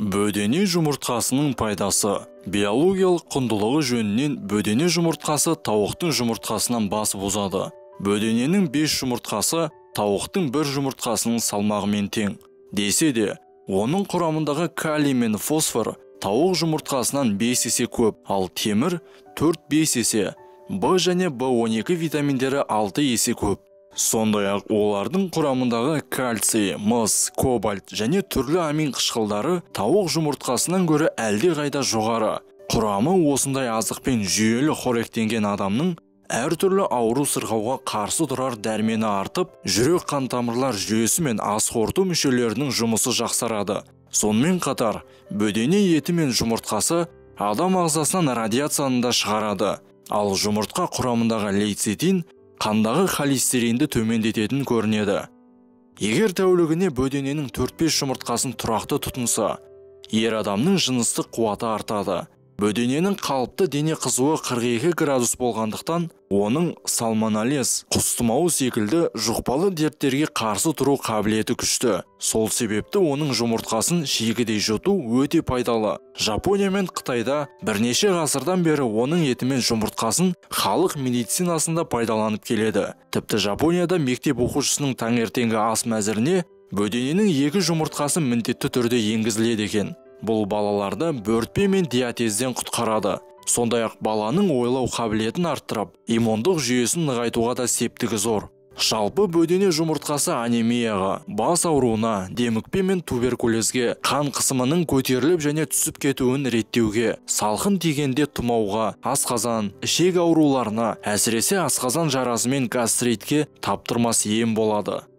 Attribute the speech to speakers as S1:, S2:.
S1: Бөдене жұмыртқасының пайдасы. Биологиялық құндылығы жөнінен бөдене жұмыртқасы тауықтың жұмыртқасынан басып озады. Бөдененің 5 жұмыртқасы тауықтың 1 жұмыртқасының салмағымен тең. Десе де, оның құрамындағы калий мен фосфор тауық жұмыртқасынан 5 есе көп, ал темір 4-5 есе, В және В12 витаминдері 6 есе көп. Сондай-ақ олардың құрамындағы кальций, мыс, кобальт және түрлі амин қышқылдары тауық жұмыртқасынан гөрі әлде қайда жоғары. Құрамы осындай азықпен жүйелі қоректенген адамның әртүрлі ауру сырқауға қарсы тұрар дәрмені артып, жүрек қан тамырлар жүйесі мен ас қорыту мүшелерінің жұмысы жақсарады. Сонымен қатар, бөдене еті мен жұмыртқасы адам ағзасынан радиацияны да шығарады. Ал жұмыртқа құрамындағы лейцитин қандағы холестеринді төмендететін көрінеді. Егер тәулігіне бөдененің 4-5 жұмыртқасын тұрақты тұтынса, ер адамның жыныстық қуаты артады. Бөдененің қалыпты дене қызуы 42 градус болғандықтан, оның сальмонеллез, құс тұмауы секілді жұқпалы дерттерге қарсы тұру қабілеті күшті. Сол себепті оның жұмыртқасын шегедей жұту өте пайдалы. Жапония мен Қытайда бірнеше ғасырдан бері оның еті мен жұмыртқасын халық медицинасында пайдаланып келеді. Тіпті Жапонияда мектеп оқушысының таңертеңгі ас мәзіріне бөдененің 2 жұмыртқасы міндетті түрде енгізіледі екен. Бұл балаларды бөртпе мен диатезден құтқарады. Сондай-ақ баланың ойлау қабілетін арттырып, иммундық жүйесін нығайтуға да септігі зор. Жалпы бөдене жұмыртқасы анемияға, бас ауруына, демікпе мен туберкулезге, қан қысымының көтеріліп және түсіп кетуін реттеуге, салқын тигенде тұмауға, асқазан, ішек ауруларына, әсіресе асқазан жарасы мен гастритке таптырмас ем болады.